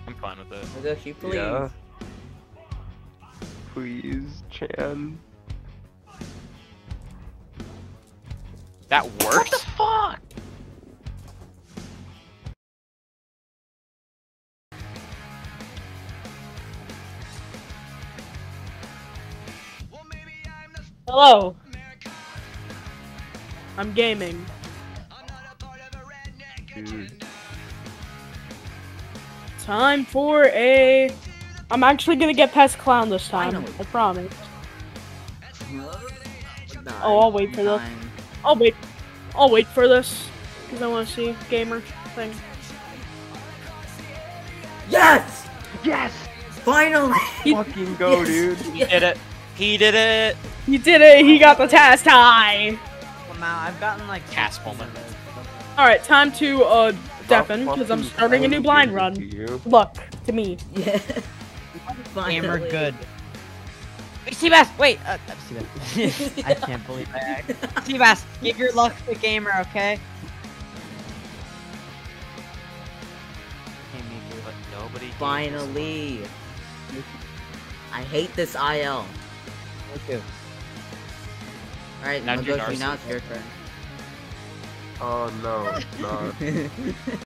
I'm fine with it. Legoshi, please. Yeah. Please, Chan. That worked? What the fuck? Hello. I'm gaming. Dude. Time for a... I'm actually gonna get past Clown this time. Finally. I promise. Die. Oh, I'll wait for this. Dying. I'll wait for this. Because I want to see gamer thing. Yes! Yes! Finally! Fucking go, dude. He did it. He did it. You did it! He got the task high! Well, now I've gotten like Cast moment. Alright, time to, deafen, because I'm starting a new blind run. Look, to me. Yeah. gamer Finally. good. Wait, Seabass! Wait! Seabass. I can't believe that. Seabass, give your luck to gamer, okay? But nobody gave us Finally. I hate this IL. Me too. Alright, Now do Legoshi, now Narcissus. it's your turn. Oh no, it's not.